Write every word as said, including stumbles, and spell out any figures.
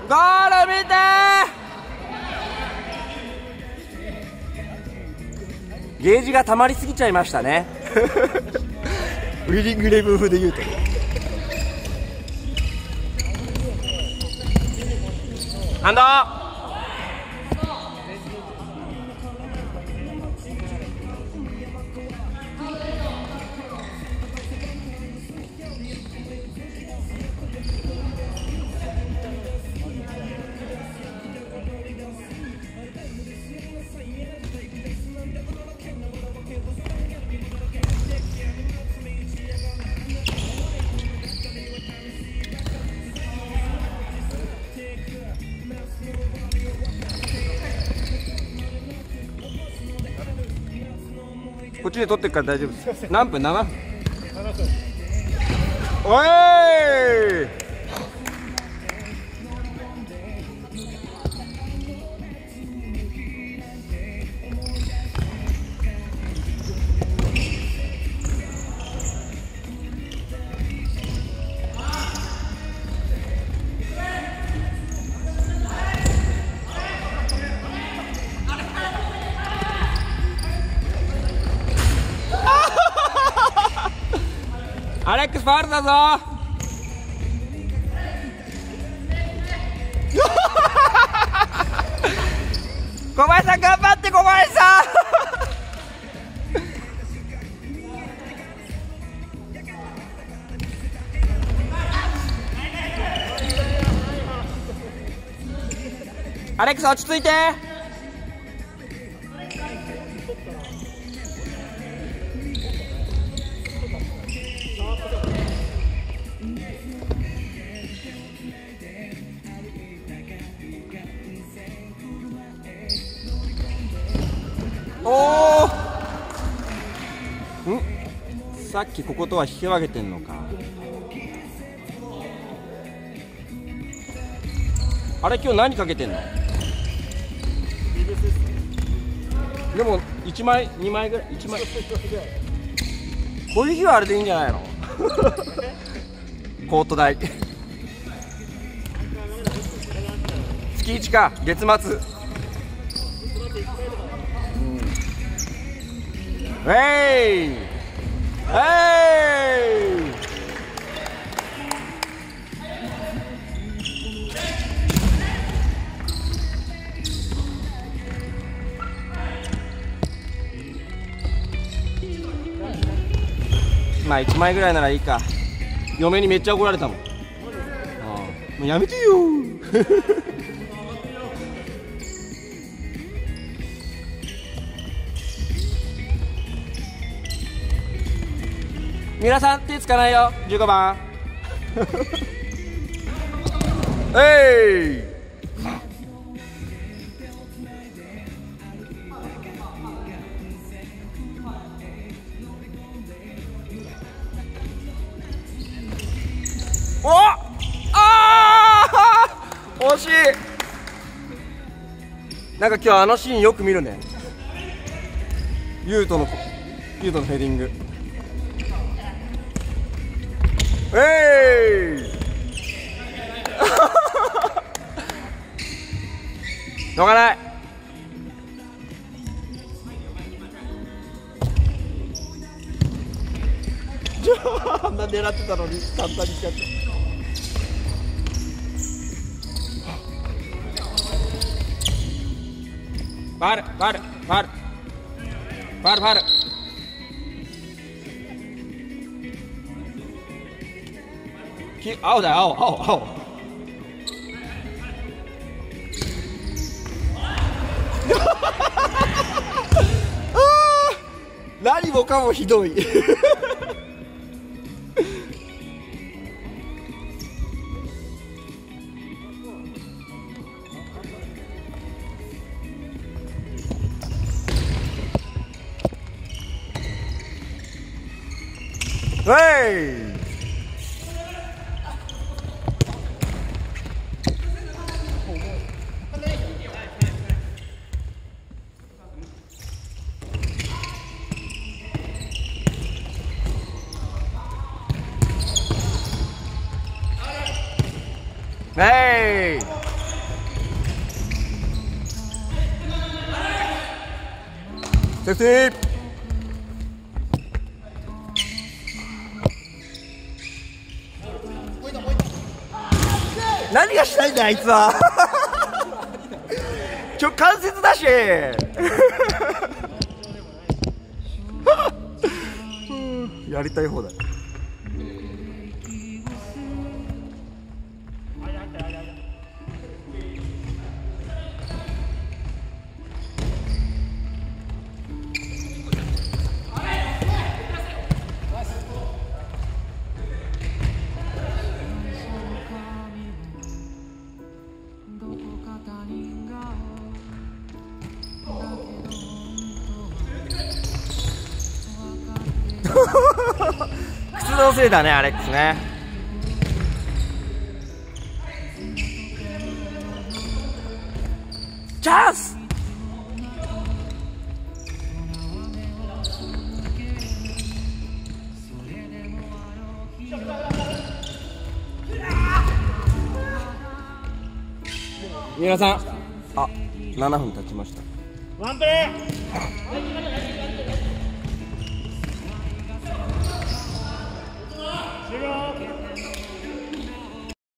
ゴール見てー。ゲージが溜まりすぎちゃいましたねウィリングレブ風で言うとハンドこっちで取ってっから大丈夫です。何分？ななふん。おいアレックスファウルだぞ小林さん頑張って小林さんアレックス落ち着いておおんさっきこことは引き分けてんのかあれ今日何かけてんのでもいちまいにまいぐらいいちまいこういう日はあれでいいんじゃないのコート代月いちか月末ウェイウェイまあいちまいぐらいならいいか嫁にめっちゃ怒られたもんああもうやめてよ皆さん手つかないよじゅうごばんえいおあー惜しいなんか今日あのシーンよく見るねユウトのユウトのヘディングえいしょうがないあんな狙ってたのに簡単にしちゃったファウルファウルファウルファウルファウル青だよ青青青何もかもひどいはいはいセーフティー。何がしたいんだあいつはちょ関節だしやりたい方だ。靴のせいだねアレックスね。チャンス。三浦さん、あ、ななふん経ちました。ワンプレー。